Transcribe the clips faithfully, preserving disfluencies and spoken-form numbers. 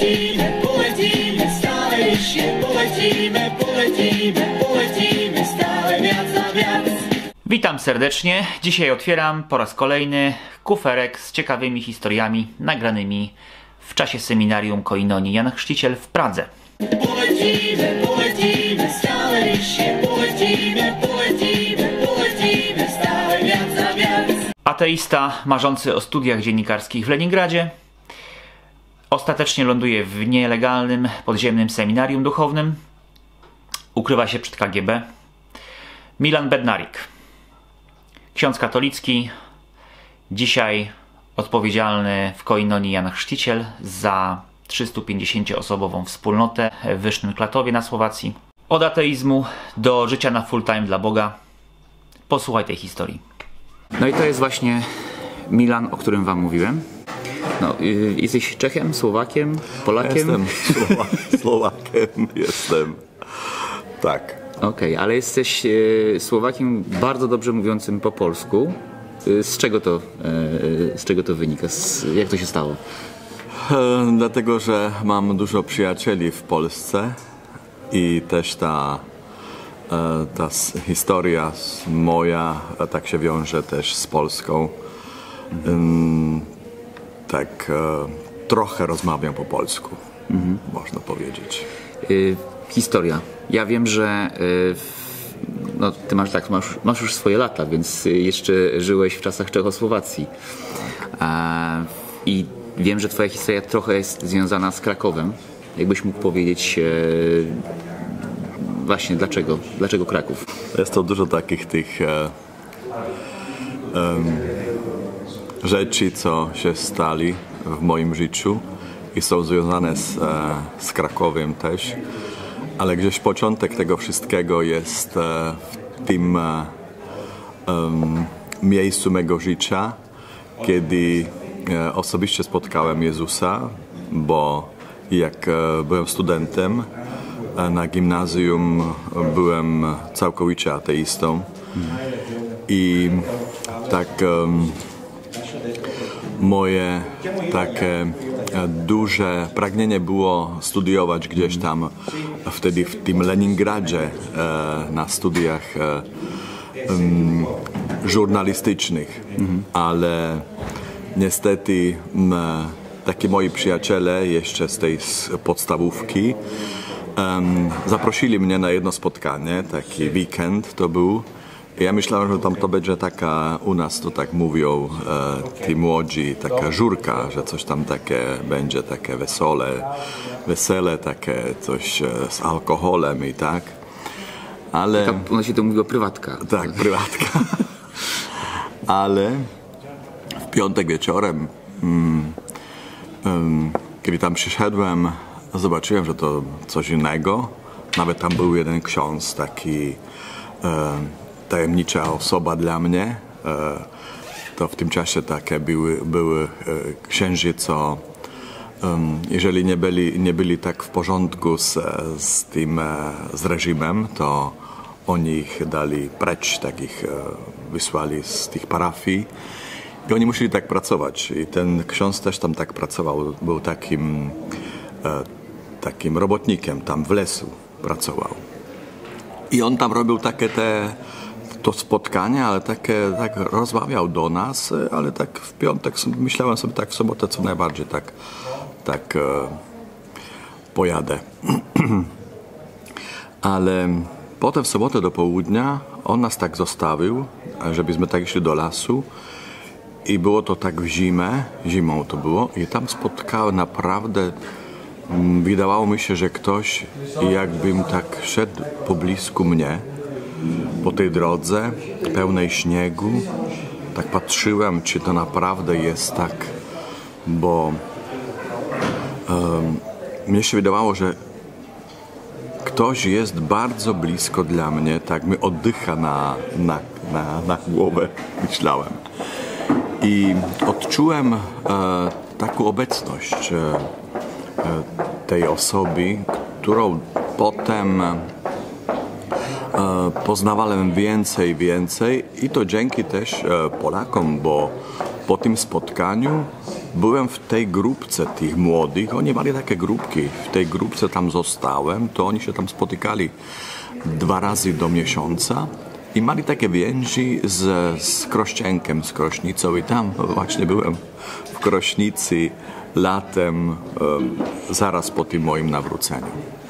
Polecimy, polecimy, stale się polecimy, polecimy, polecimy, stale wiatr za wiatr. Witam serdecznie. Dzisiaj otwieram po raz kolejny kuferek z ciekawymi historiami nagranymi w czasie seminarium Koinonii Jan Chrzciciel w Pradze. Polecimy, polecimy, stale się polecimy, polecimy, polecimy, stale wiatr za wiatr. Ateista marzący o studiach dziennikarskich w Leningradzie ostatecznie ląduje w nielegalnym, podziemnym seminarium duchownym. Ukrywa się przed K G B. Milan Bednarik, ksiądz katolicki, dzisiaj odpowiedzialny w Koinonii Jan Chrzciciel za trzystupięćdziesięcioosobową wspólnotę w Wyżnym Klatowie na Słowacji. Od ateizmu do życia na full time dla Boga. Posłuchaj tej historii. No i to jest właśnie Milan, o którym wam mówiłem. No, yy, jesteś Czechem, Słowakiem, Polakiem? Jestem Słowa Słowakiem, jestem. Tak. Okej, okay, ale jesteś yy, Słowakiem bardzo dobrze mówiącym po polsku. Yy, z czego to, yy, z czego to wynika? Z, jak to się stało? E, dlatego, że mam dużo przyjacieli w Polsce i też ta, e, ta historia moja tak się wiąże też z Polską. Mhm. E, tak e, trochę rozmawiam po polsku, mhm. można powiedzieć. Yy, historia. Ja wiem, że yy, no, ty masz, tak, masz, masz już swoje lata, więc jeszcze żyłeś w czasach Czechosłowacji. A, I wiem, że twoja historia trochę jest związana z Krakowem. Jakbyś mógł powiedzieć yy, właśnie dlaczego? Dlaczego Kraków? Jest to dużo takich tych e, um, rzeczy, co się stali w moim życiu i są związane z, e, z Krakowem też, ale gdzieś początek tego wszystkiego jest e, w tym e, um, miejscu mego życia, kiedy e, osobiście spotkałem Jezusa, bo jak e, byłem studentem e, na gimnazjum, byłem całkowicie ateistą i tak um, moje takie duże pragnienie było studiować gdzieś tam wtedy w tym Leningradzie e, na studiach e, um, żurnalistycznych, mhm. ale niestety m, takie moi przyjaciele jeszcze z tej podstawówki um, zaprosili mnie na jedno spotkanie, taki weekend to był. Ja myślałem, że tam to będzie taka, u nas to tak mówią e, ci młodzi, taka żurka, że coś tam takie będzie, takie wesele, wesele, takie coś e, z alkoholem i tak. Ale... Taka, ona się to mówiło prywatka. Tak, prywatka. Ale w piątek wieczorem, mm, um, kiedy tam przyszedłem, zobaczyłem, że to coś innego. Nawet tam był jeden ksiądz, taki... E, tajemnicza osoba dla mnie. To w tym czasie takie były, były księży, co jeżeli nie byli, nie byli tak w porządku z, z tym z reżimem, to oni ich dali precz, takich wysłali z tych parafii i oni musieli tak pracować. I ten ksiądz też tam tak pracował, był takim, takim robotnikiem, tam w lesu pracował. I on tam robił takie te to spotkanie, ale takie, tak rozmawiał do nas, ale tak w piątek myślałem sobie tak w sobotę co najbardziej tak, tak e, pojadę. Ale potem w sobotę do południa on nas tak zostawił, żebyśmy tak szli do lasu i było to tak w zimę, zimą to było i tam spotkałem naprawdę, wydawało mi się, że ktoś jakbym tak szedł poblisku mnie po tej drodze pełnej śniegu, tak patrzyłem, czy to naprawdę jest tak, bo um, mnie się wydawało, że ktoś jest bardzo blisko dla mnie, tak mi oddycha na, na, na, na głowę, myślałem. I odczułem e, taką obecność e, tej osoby, którą potem poznawałem więcej, więcej i to dzięki też Polakom, bo po tym spotkaniu byłem w tej grupce tych młodych, oni mieli takie grupki, w tej grupce tam zostałem, to oni się tam spotykali dwa razy do miesiąca i mieli takie więzi z, z Krościenkiem, z Krośnicą i tam właśnie byłem w Krośnicy latem, um, zaraz po tym moim nawróceniu.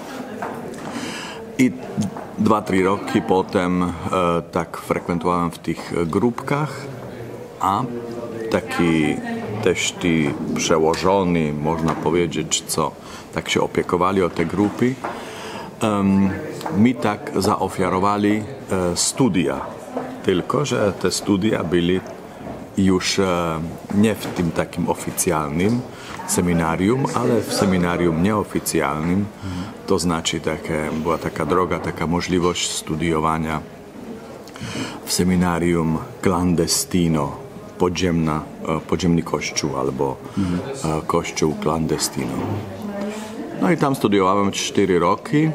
I dwa, trzy roki potem e, tak frekwentuałem w tych grupkach, a taki też ci przełożoni, można powiedzieć, co tak się opiekowali o te grupy, um, mi tak zaofiarowali e, studia. Tylko że te studia byli już e, nie w tym takim oficjalnym seminarium, ale w seminarium nieoficjalnym. To znaczy takie, była taka droga, taka możliwość studiowania w seminarium clandestino, podziemna, podziemny kościół albo mhm. kościół clandestino. No i tam studiowałem cztery roki,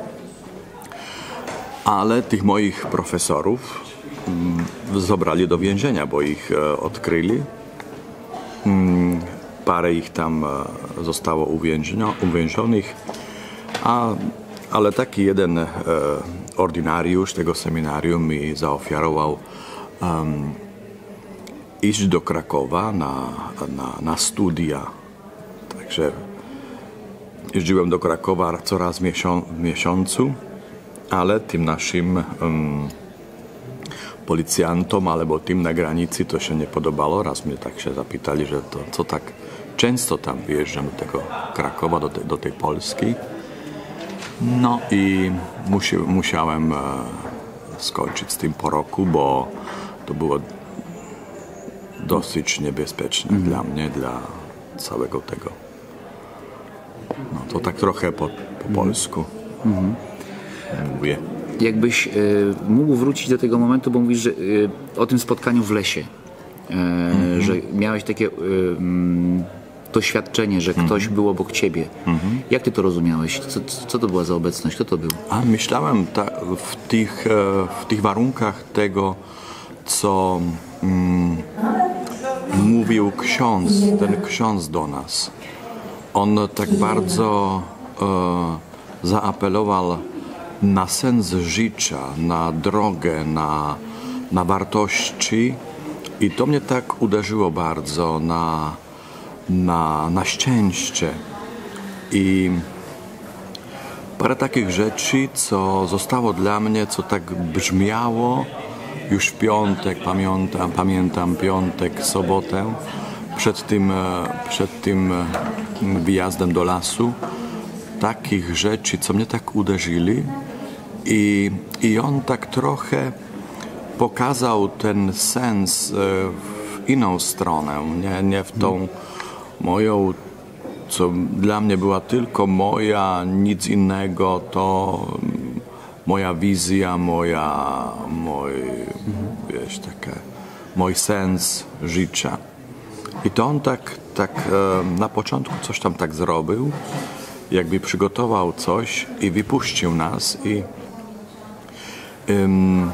ale tych moich profesorów mm, zabrali do więzienia, bo ich e, odkryli. Mm, parę ich tam e, zostało uwięzio, uwięzionych, a, ale taki jeden e, ordynariusz tego seminarium mi zaofiarował um, iść do Krakowa na, na, na studia. Także jeździłem do Krakowa coraz w miesiącu, ale tym naszym um, policjantom albo tym na granicy to się nie podobało. Raz mnie tak się zapytali, że to co tak często tam wyjeżdżam do tego Krakowa, do, te, do tej Polski. No i musi, musiałem e, skończyć z tym po roku, bo to było dosyć niebezpieczne mm. dla mnie, dla całego tego. No to tak trochę po, po polsku mm. mówię. Jakbyś y, mógł wrócić do tego momentu, bo mówisz, że y, o tym spotkaniu w lesie, y, mm-hmm. że miałeś takie y, y, doświadczenie, że mm-hmm. ktoś był obok ciebie. Mm-hmm. Jak ty to rozumiałeś? Co, co to była za obecność? Kto to był? A myślałem ta, w, tych, w tych warunkach tego, co mm, mówił ksiądz, ten ksiądz do nas. On tak bardzo e, zaapelował na sens życia, na drogę, na, na wartości i to mnie tak uderzyło bardzo na, na, na szczęście. I parę takich rzeczy, co zostało dla mnie, co tak brzmiało już w piątek, pamiętam, pamiętam piątek, sobotę, przed tym, przed tym wyjazdem do lasu, takich rzeczy, co mnie tak uderzyli i, i on tak trochę pokazał ten sens w inną stronę, nie, nie w tą moją, co dla mnie była tylko moja, nic innego, to moja wizja, moja, mój, wiesz, takie, mój sens życia. I to on tak, tak na początku coś tam tak zrobił, jakby przygotował coś i wypuścił nas i um,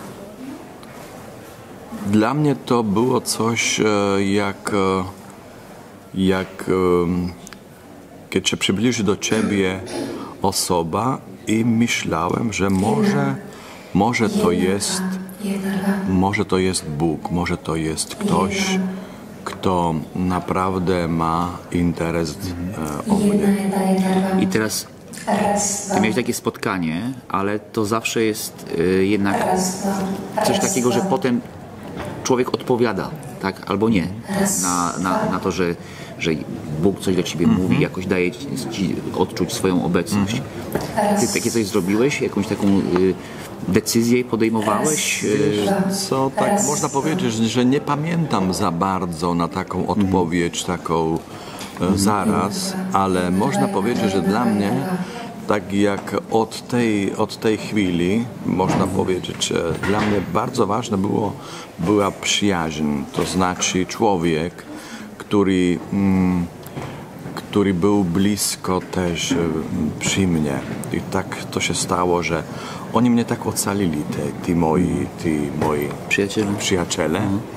dla mnie to było coś jak, jak um, kiedy się przybliży do ciebie osoba i myślałem, że może, może to jest, może to jest Bóg, może to jest ktoś, kto naprawdę ma interes e, o mnie. I teraz ty miałeś takie spotkanie, ale to zawsze jest e, jednak coś takiego, że potem człowiek odpowiada, tak, albo nie, na, na, na to, że, że Bóg coś do ciebie mm-hmm. mówi, jakoś daje ci odczuć swoją obecność. Mm-hmm. Ty takie coś zrobiłeś? Jakąś taką y, decyzję podejmowałeś? Co, tak można powiedzieć, że nie pamiętam za bardzo na taką odpowiedź, taką e, zaraz, ale można powiedzieć, że dla mnie tak jak od tej, od tej chwili, można powiedzieć, że dla mnie bardzo ważne było, była przyjaźń, to znaczy człowiek, który, mm, który był blisko też przy mnie. I tak to się stało, że oni mnie tak ocalili, te, ci moi, ci moi przyjaciele. przyjaciele. Mhm.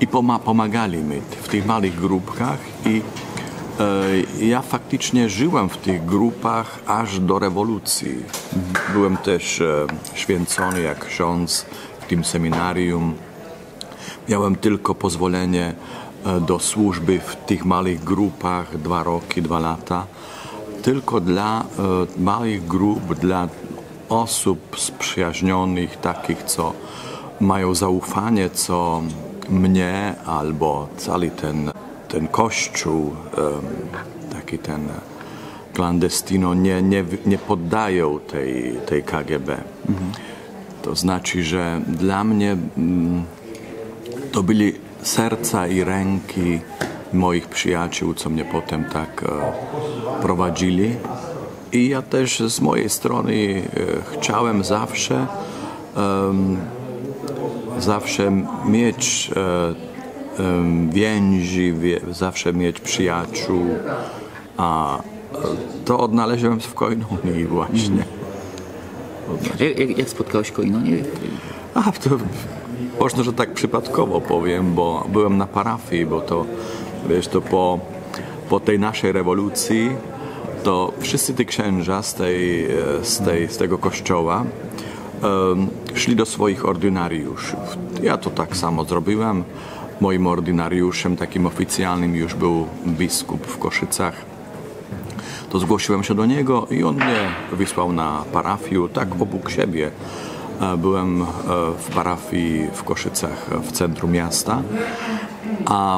i poma- pomagali mi w tych małych grupkach i e, ja faktycznie żyłem w tych grupach aż do rewolucji. Byłem też e, święcony jak ksiądz w tym seminarium. Miałem tylko pozwolenie e, do służby w tych małych grupach, dwa roki, dwa lata. Tylko dla e, małych grup, dla osób sprzyjaźnionych, takich, co mają zaufanie, co mnie albo cały ten, ten kościół, e, taki ten clandestino, nie, nie, nie poddają tej, tej K G B. Mhm. To znaczy, że dla mnie mm, to byli serca i ręki moich przyjaciół, co mnie potem tak e, prowadzili. I ja też z mojej strony e, chciałem zawsze e, zawsze mieć e, e, więzi, wie, zawsze mieć przyjaciół, a e, to odnalazłem w Koinonii właśnie. Jak, jak, jak spotkałeś Koinonię? A, to można, że tak przypadkowo powiem, bo byłem na parafii, bo to, wiesz, to po, po tej naszej rewolucji to wszyscy ci księża z, tej, z, tej, z tego kościoła um, szli do swoich ordynariuszów. Ja to tak samo zrobiłem. Moim ordynariuszem takim oficjalnym już był biskup w Koszycach. To zgłosiłem się do niego i on mnie wysłał na parafię, tak obok siebie. Byłem w parafii w Koszycach, w centrum miasta, a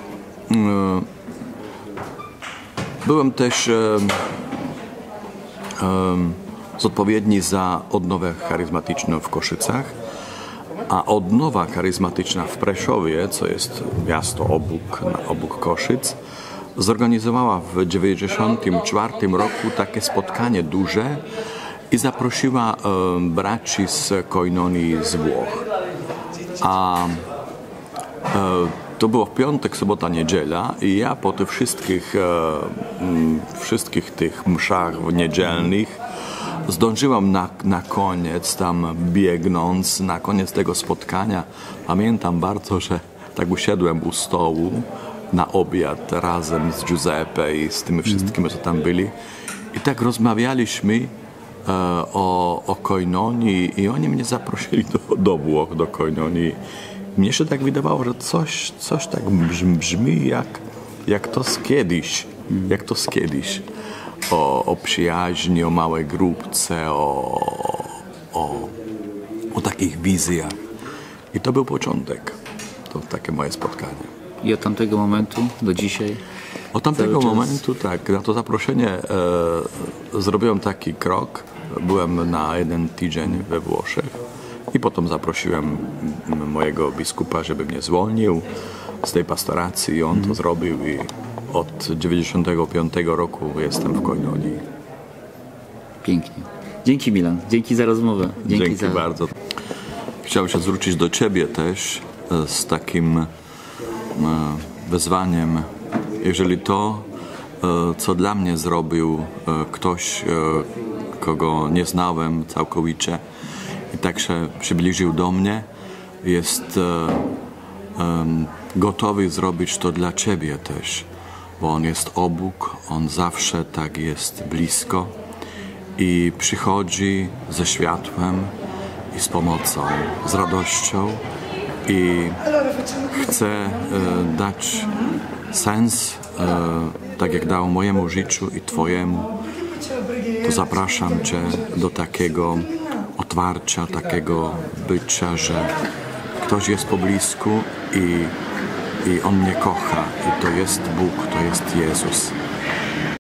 byłem też odpowiedni za odnowę charyzmatyczną w Koszycach, a odnowa charyzmatyczna w Preszowie, co jest miasto obok, obok Koszyc, zorganizowała w dziewięćdziesiątym czwartym roku takie spotkanie duże i zaprosiła e, braci z Koinonii z Włoch. A e, to było w piątek, sobota, niedziela i ja po tych wszystkich, e, m, wszystkich tych mszach niedzielnych zdążyłam na, na koniec, tam biegnąc, na koniec tego spotkania. Pamiętam bardzo, że tak usiadłem u stołu na obiad razem z Giuseppe i z tymi wszystkimi, co tam byli. I tak rozmawialiśmy e, o, o Koinonii i oni mnie zaprosili do, do Włoch, do Koinonii. Mnie się tak wydawało, że coś, coś tak brzmi, brzmi jak, jak to z kiedyś, jak to z kiedyś. O, o przyjaźni, o małej grupce, o, o, o takich wizjach. I to był początek. To takie moje spotkanie. I od tamtego momentu do dzisiaj? Od tamtego momentu, tak. Na to zaproszenie e, zrobiłem taki krok. Byłem na jeden tydzień we Włoszech i potem zaprosiłem mojego biskupa, żeby mnie zwolnił z tej pastoracji i on mm. to zrobił i od dziewięćdziesiątego piątego roku jestem w Koinonii. Pięknie. Dzięki, Milan. Dzięki za rozmowę. Dzięki, Dzięki za... bardzo. Chciałem się zwrócić do ciebie też z takim wezwaniem. Jeżeli to, co dla mnie zrobił ktoś, kogo nie znałem całkowicie i tak się przybliżył do mnie, jest gotowy zrobić to dla ciebie też, bo on jest obok, on zawsze tak jest blisko i przychodzi ze światłem i z pomocą, z radością i chce e, dać sens, e, tak jak dał mojemu życiu i twojemu. To zapraszam cię do takiego otwarcia, takiego bycia, że ktoś jest poblisku i, i on mnie kocha i to jest Bóg, to jest Jezus.